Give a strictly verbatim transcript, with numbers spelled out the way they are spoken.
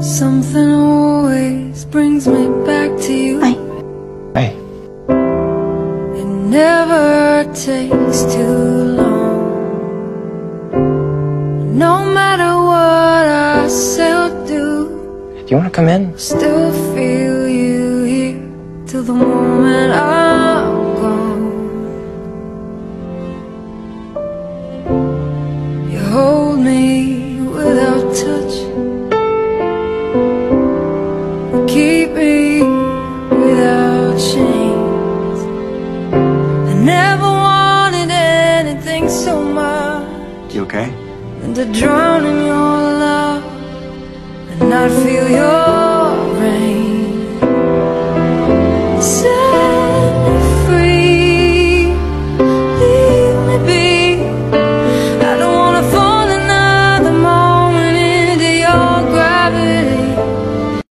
Something always brings me back to you. Hey. Hey. It never takes too long. No matter what I say or do, Do you want to come in? still feel you here till the moment I'm gone. You hold me without touch, you keep me without chains. I never wanted anything so much You okay? than to drown in your love and not feel your